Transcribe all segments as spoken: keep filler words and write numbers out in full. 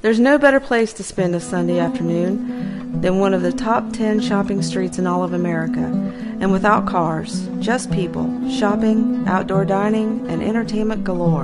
There's no better place to spend a Sunday afternoon than one of the top ten shopping streets in all of America, and without cars, just people, shopping, outdoor dining, and entertainment galore.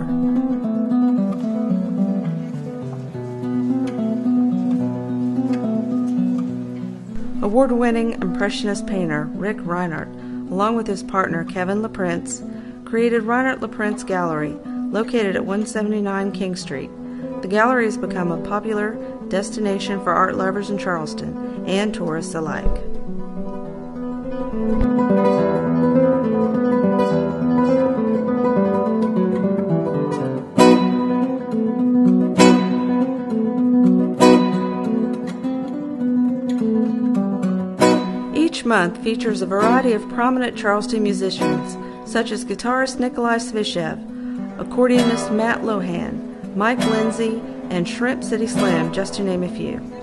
Award-winning impressionist painter Rick Reinert, along with his partner Kevin LePrince, created Reinert LePrince Gallery, located at one seventy-nine King Street. The gallery has become a popular destination for art lovers in Charleston and tourists alike. Each month features a variety of prominent Charleston musicians, such as guitarist Nikolai Svishev, accordionist Matt Lohan, Mike Lindsay, and Shrimp City Slim, just to name a few.